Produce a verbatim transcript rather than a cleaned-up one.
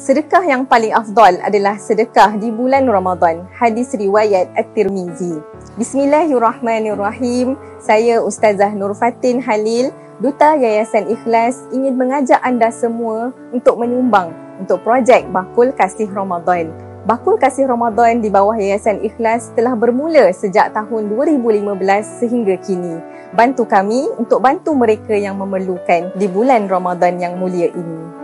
Sedekah yang paling afdal adalah sedekah di bulan Ramadan. Hadis riwayat At-Tirmizi. Bismillahirrahmanirrahim. Saya Ustazah Nur Fatin Halil, Duta Yayasan Ikhlas, ingin mengajak anda semua untuk menyumbang untuk projek Bakul Kasih Ramadan. Bakul Kasih Ramadan di bawah Yayasan Ikhlas telah bermula sejak tahun dua ribu lima belas sehingga kini. Bantu kami untuk bantu mereka yang memerlukan di bulan Ramadan yang mulia ini.